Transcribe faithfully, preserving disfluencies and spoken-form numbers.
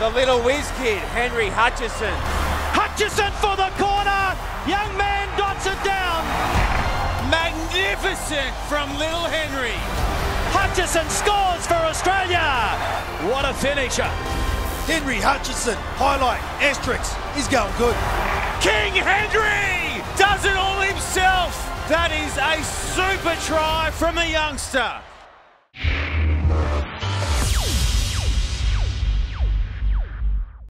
the little whiz kid, Henry Hutchison. Hutchison for the corner. Young man dots it down. Magnificent from little Henry. Hutchison scores for Australia. What a finisher. Henry Hutchison, highlight, asterisk, he's going good. King Henry does it all himself. That is a super try from a youngster.